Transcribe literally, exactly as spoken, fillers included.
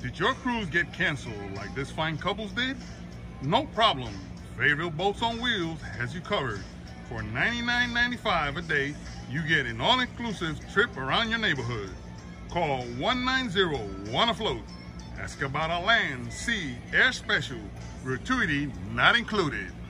Did your cruise get canceled like this fine couple's did? No problem. Fayetteville Boats on Wheels has you covered. For ninety-nine ninety-five a day, you get an all-inclusive trip around your neighborhood. Call one nine zero one afloat. Ask about our land, sea, air special, gratuity not included.